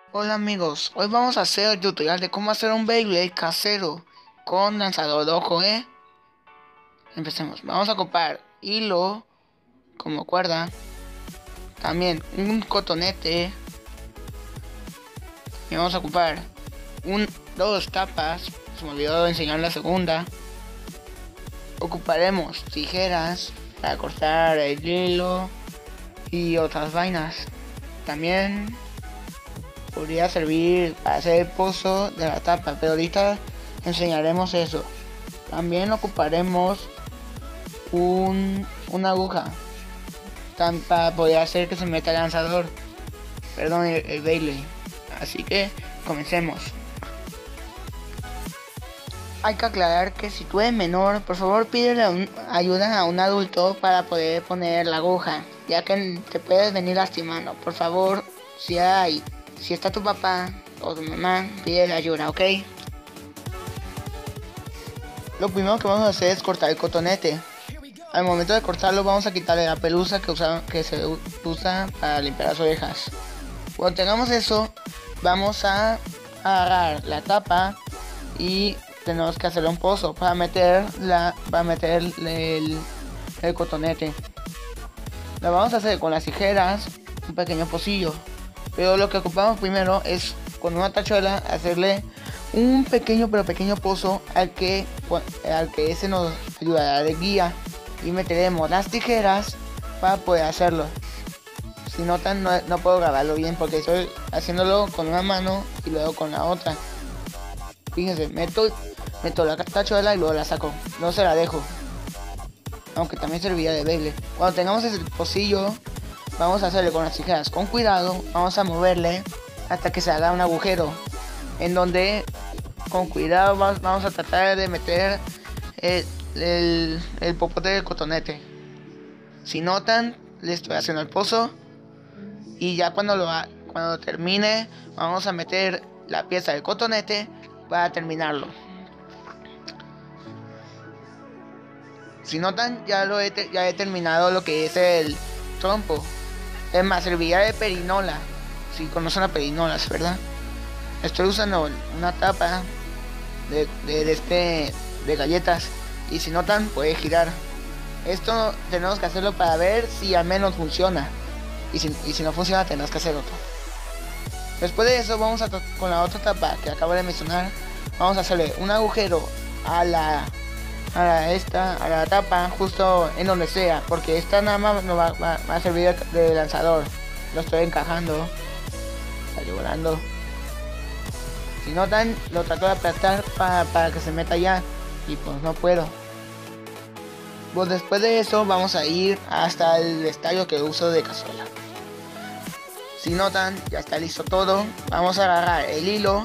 Hola amigos, hoy vamos a hacer el tutorial de cómo hacer un Beyblade casero con lanzador de ojo, Empecemos, vamos a ocupar hilo como cuerda, también un cotonete, y vamos a ocupar dos tapas, se me olvidó enseñar la segunda. Ocuparemos tijeras para cortar el hilo y otras vainas. También podría servir para hacer el pozo de la tapa, pero ahorita enseñaremos eso. También ocuparemos una aguja para poder hacer que se meta el lanzador, perdón, el Beyblade. Así que comencemos. Hay que aclarar que si tú eres menor, por favor pídele ayuda a un adulto para poder poner la aguja, ya que te puedes venir lastimando. Por favor, si está tu papá o tu mamá, pídele ayuda, ¿ok? Lo primero que vamos a hacer es cortar el cotonete. Al momento de cortarlo vamos a quitarle la pelusa que se usa para limpiar las orejas. Cuando tengamos eso, vamos a agarrar la tapa y tenemos que hacerle un pozo para meterle el cotonete. Lo vamos a hacer con las tijeras, un pequeño pocillo. Pero lo que ocupamos primero es con una tachuela hacerle un pequeño pozo al que ese nos ayudará de guía, y meteremos las tijeras para poder hacerlo. Si notan, no puedo grabarlo bien porque estoy haciéndolo con una mano y luego con la otra. Fíjense, meto la tachuela y luego la saco, no se la dejo, aunque también serviría de baile. Cuando tengamos ese pocillo, vamos a hacerle con las tijeras con cuidado, vamos a moverle hasta que se haga un agujero, en donde con cuidado vamos a tratar de meter el popote del cotonete. Si notan, le estoy haciendo el pozo, y ya cuando termine vamos a meter la pieza del cotonete para terminarlo. Si notan, ya he terminado lo que es el trompo. Es más, serviría de perinola, si conocen las perinolas, ¿verdad? Estoy usando una tapa de galletas, y si notan, puede girar. Esto tenemos que hacerlo para ver si al menos funciona, y si no funciona, tenemos que hacer otro. Después de eso, con la otra tapa que acabo de mencionar, vamos a hacerle un agujero a la tapa justo en donde sea, porque esta nada más nos va a servir de lanzador. Lo estoy encajando, salió volando. Si notan, lo trato de aplastar para que se meta ya, y pues no puedo. Pues después de eso vamos a ir hasta el estadio que uso de cazuela. Si notan, ya está listo todo. Vamos a agarrar el hilo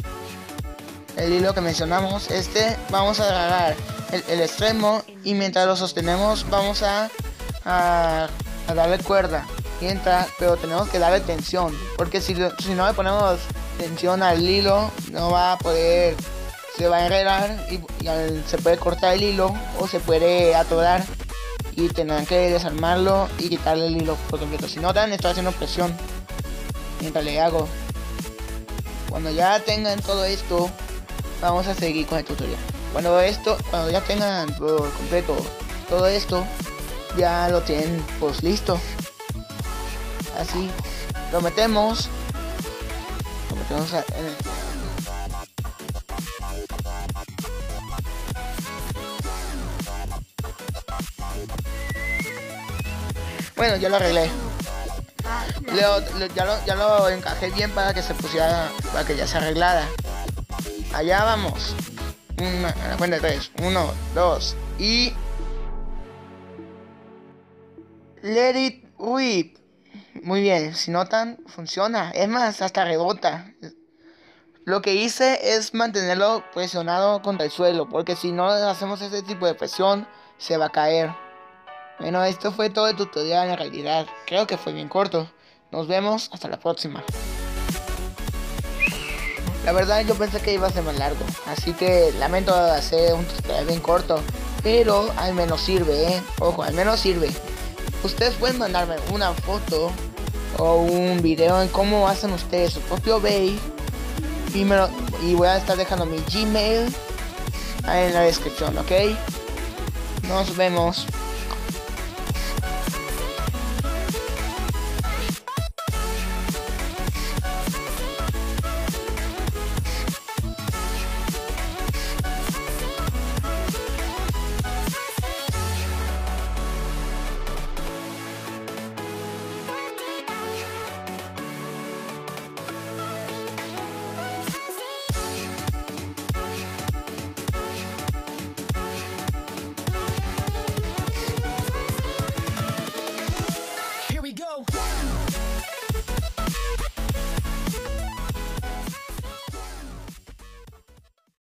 que mencionamos. Vamos a agarrar el extremo, y mientras lo sostenemos vamos a darle cuerda, pero tenemos que darle tensión, porque si no le ponemos tensión al hilo, no va a poder, se va a enredar y se puede cortar el hilo o se puede atorar, y tendrán que desarmarlo y quitarle el hilo por completo. Si notan, estoy haciendo presión mientras le hago. Cuando ya tengan todo esto, vamos a seguir con el tutorial. Cuando ya tengan por completo todo esto, ya lo tienen pues listo. Así lo metemos Bueno, ya lo arreglé. Ya lo encajé bien para que se pusiera, para que ya se arreglara. Allá vamos. A la cuenta de 3. 1, 2 y... Let it whip. Muy bien, si notan, funciona. Es más, hasta rebota. Lo que hice es mantenerlo presionado contra el suelo, porque si no hacemos ese tipo de presión, se va a caer. Bueno, esto fue todo el tutorial en realidad. Creo que fue bien corto. Nos vemos hasta la próxima. La verdad, yo pensé que iba a ser más largo, así que lamento hacer un tutorial bien corto, pero al menos sirve, Ojo, al menos sirve. Ustedes pueden mandarme una foto o un video en cómo hacen ustedes su propio bake, y voy a estar dejando mi Gmail en la descripción, ¿ok? Nos vemos.